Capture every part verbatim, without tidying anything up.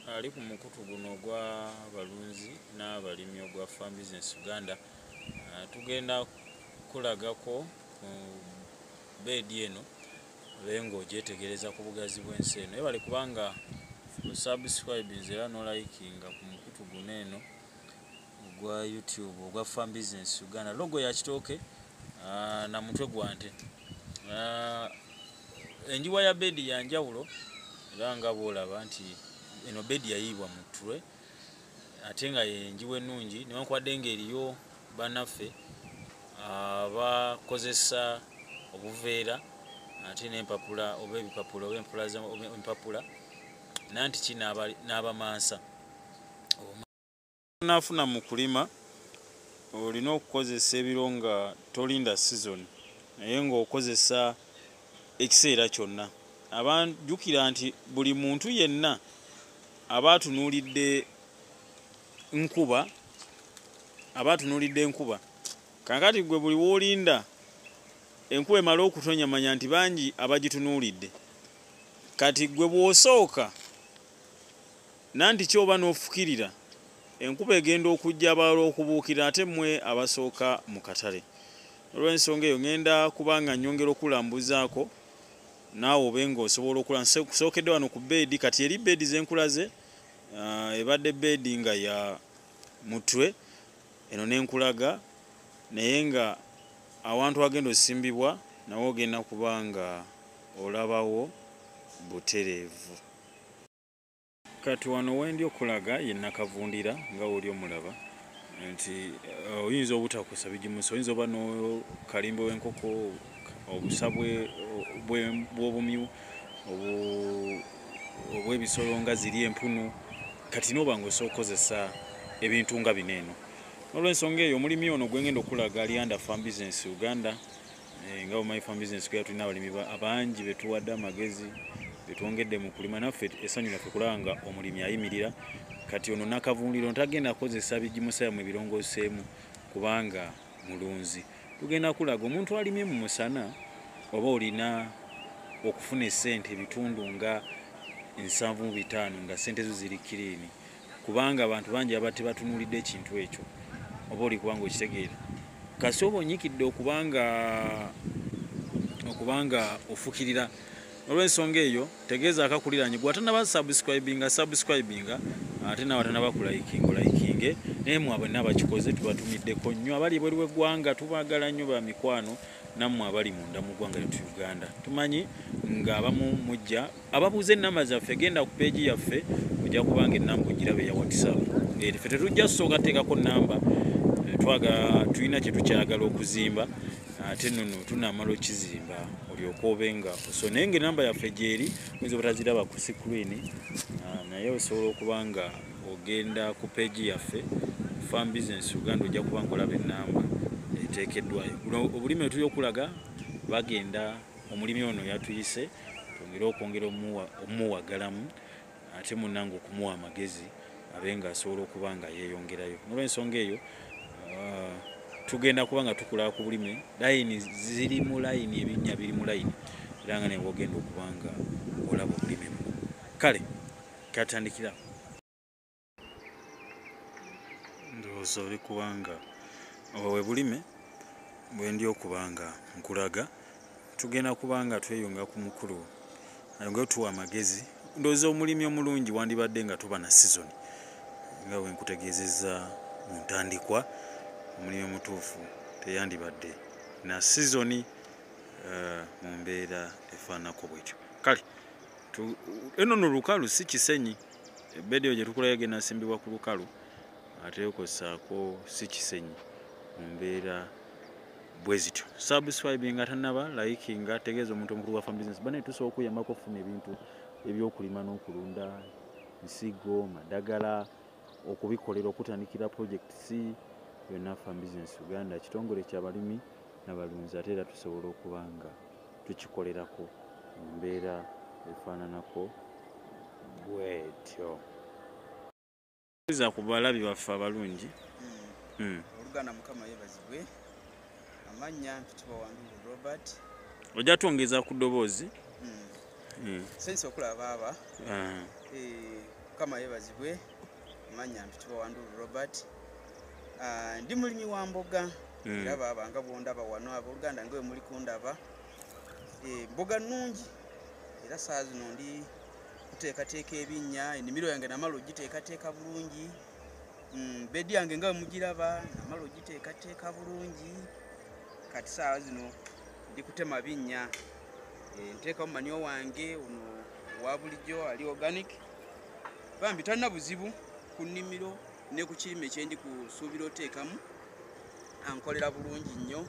ali ku mukutu guno gwa balunzi n'abalimi ogwa Farm Business Uganda. Uh, tugenda kulagako ku bedi eno bengo ogyetegereza ku bugazi bw'ensi eno. Ebale kubanga subscribe era no likinga ku mukutu guno eno ogwa YouTube ogwa Farm Business Uganda. Logo ya kitooke uh, na mutwe gwa nte. Uh, enjiwa ya bedi ya njawulo era nga bwolaba nti eno bedi yayibwa mutwe ate nga enjiwa ennungi newankubadde ng'eriyo bannaffe abakozesa obuveera ate n'empapula oba ebipapula oba empapula nanti ki n'abamansa. Nafuna mu kulima olina okukozesa ebiro nga tolinda sizoni naye ng'okozesa ekiseera kyonna. Abanjukira nti buli muntu yenna aba atunuulidde nkuba aba atunuulidde enkuba kankati gwe buli w'olinda enkuba emala okutonya manya nti bangi abagitunuulidde. Kati gwe bw'osooka nanti kyoba n'ofukirira enkuba egenda okujja abalala okubuukira ate mmwe abasooka mu katale. Olw'ensonga eyo ngenda kubanga nnyongera okulambuzaako naawe obenga osobola okula. Kusookedde wano ku bedi kati eri bedi zenkulaze uh, ebadde bedi nga ya mutwe eno nenkulaga naye nga awantu agenda osimbibwa nawo ogenda kubanga olabawo butereevu. Kati wano wendi okulaga ye nakavundira nga oli omulaba nti uh, oyinza obutakosa bigimusa, oyinza oba no kalimbo w'enkoko obusabwe bw'obumyu obw'ebisolo nga ziri empunu kati noba ng'osookozesa ebintu nga bino eno. Olw'ensonga eyo omulimi ono gwengenda okulaga ali under Farm Business Uganda. E, nga omanyi Farm Business Uganda tulina abalimi abangi betuwadde amagezi betwongedde mu kulima naffe essanyu laffe kulanga omulimi ayimirira. Kati ono nakavundiro ntagenda akozesa bigimusa mu ebirongooseemu kubanga mulunzi. Tugenda kulaga omuntu alimye mu musana oba olina okufuna sente bitundu nga nsanvu mu bitaano nga sente zo ziri kiriini kubanga abantu bangi abate batunuulidde ekintu ekyo oba oli kubanga okitegeera. Kasi oba onyikidde okubanga okubanga ofukirira. Olw'ensonga eyo tegeeza akakuliranye gwe atanaba subscribinga subscribinga ate nawe atanaba kulikinga olikinge naye mwabwe n'abakikoze tubatumiddeko nnyo. Abali ebweru w'eggwanga tubaagala nnyo ba mikwano nammwe abali munda mu ggwanga lyettu Uganda. Tumanyi ng'abamu mujja ababuuza ennamba zaffe genda ku peegi yaffe ojja kubanga ennamba ogirabe ya WhatsApp. Ffe tetujja kusooka teekako nnamba twaga tulina kye tukyagala okuzimba ate nno tunaamala okizimba olyoka obenga so naye ng'ennamba yaffe gyeri oyinza obutaziraba ku sikrini naye osobola okubanga ogenda ku peegi yaffe Farm Business Uganda ojja kubanga olaba ennamba eteekeddwayo. Guno obulimi tuli okulaga bagenda omulimi ono yatuyise twongere okwongera omumuwagalamu ate munnange okumuwa amagezi abenga asobola okubanga yeeyongerayo. Olw'ensonga eyo uh, tugenda kubanga tukulaba ku bulimi layini ziri mu layini ebinnya biri mu layini era nga newe ogenda okubanga olaba obulimi buno. Kale katandikira ndowooza oli kubanga owe bulime bwendi okubanga nkulaga tugenda kubanga tweyunga ku mukulu ayongere tuwa amagezi. Ndowooza omulimi omulungi wandibadde nga tuba na sizoni nga bwe nkutegeezezza mu ntandikwa. Omulimi omutuufu teyandibadde na sizoni uh, mu mbeera efaanako bwetyo. Kale eno no lukalu si kisenyi ebedi eyo gye tukulayo genda asimbibwa ku lukalu ate okosaako si kisenyi mu mbeera bwe zityo. Subscribing atanaba likinga tegeeza omuntu omukulu wa Farm Business bane tusobola okuyambako okufuna ebintu ebyokulima n'okulunda nsigo madagala okubikolera okutandikira projects yonna Farm Business Uganda kitongole ky'abalimi n'abalunzi ate era tusobola okubanga tukikolerako mu mbeera efaananako bwetyo. Za ku balabi baffe abalungi oluganda mukama yebazibwe amanya mpitibwa Wandugu Robert. Ojja twongeza ku ddoboozi sense okulaba aba kama yebazibwe manya mpitwa Wanduru Robert. Ah ndi mulimi wa mboga era baba nga bondaba wano aboluganda ngwe muli kundaba e mboga nungi era saa zino ndi kuteeka teeka ebinnya enimiro yange namalo giteeka teeka bulungi mm bedi yange nga mugiraba namalo giteeka teeka bulungi kati saa zino ndi kutema binnya e nteeka manyo wange uno wa bulijjo ali organic bambi tanna buzibu ku nimiro ne ku kirime kye ndi kusuubira oteekamu ankolera bulungi nnyo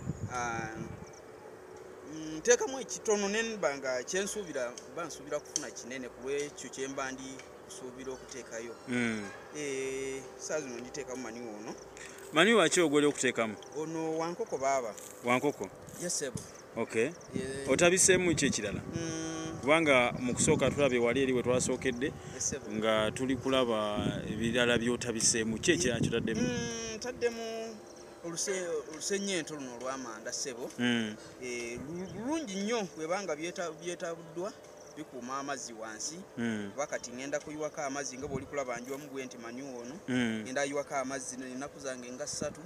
nteekamu ekitono nenbanga kyensuubira ba nsuubira kufuna kinene ku lwekyo kye mba ndi kusuubira okuteekayo saa zino nditeekamu maniwo ono maniwo aki ogoli okuteekamu ono wankoko baaba wankoko yesebo okay otabiseemu ki ekirala kubanga mu kusooka tulabye wali eri we twasookedde nga tuli kulaba ebirala by'otabiseemu ki ekirala kyotaddemu ntaddemu olusennyente luno olw'amanda ssebo bulungi nnyo bwebanga byetabuddwa bikuuma amazzi wansi wakati ngenda kuyiwako amazzi nga bw'oli kulaba njiwamu bwe nti manyiwo ono ngenda ayiwako amazzi ennaku zange nga ssatu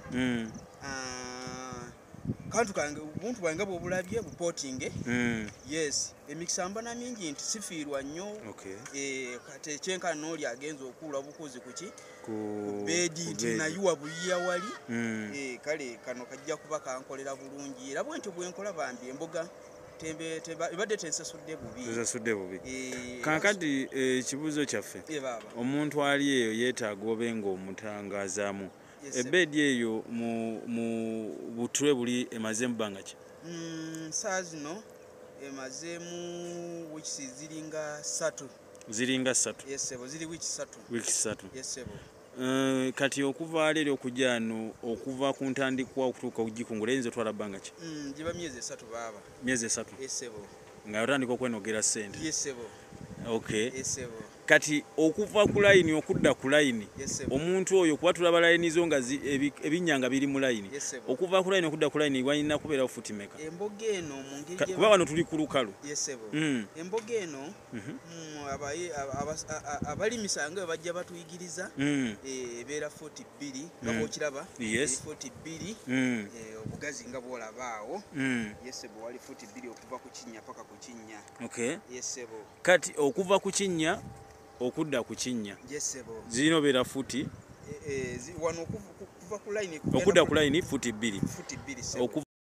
kantu kange ubuntu bwange bw'obulabye bupotinge yes emikisa mbana mingi nti sifiirwa nnyo kati ekyenkana n'oli agenza okuula bukozi kuki ku bedi nti nayiwa buyiya wali kale kano kajja kuba kankolera bulungi era bwentyo bwenkola bambi emboga ebadde tensasudde bubi kaakati ekibuuzo kyaffe omuntu ali eyo yeetaaga obe ng'omutangazaamu ebedi eyo mu butwe buli emazeemu bbanga ki saa zino emazeemu wiiki ziringa ssatu ziringa ssatu yesebo ziri wiiki ssatu wiiki ssatu yesebo kati okuva leero okujja ano okuva ku ntandikwa okutuuka okugikungula eyinza otwala bbanga ki giba myezi esatu baaba myezi esatu yesebo nga otandika okwenogera ssente yesebo okay yesebo kati okuva ku layini okudda ku layini omuntu oyo kuba tulaba layini zo nga ebinnyanga biri mu layini okuva ku layini okudda ku layini walina kubeerawo futi meka emboga eno mu ngeri kuba wano tuli ku lukalu yesebo emboga eno abalimisa nga bwe bajja batuyigiriza ebeera futi bbiri nga bw'okiraba futi bbiri obugazi nga bw'olabaawo yesebo wali futi bbiri okuva ku kinnya paka ku kinnya yesebo kati okuva ku kinnya okudda ku kinnya yesebo zirina obeera futi wano okuva ku layini okudda ku layini futi bbiri futi bbiri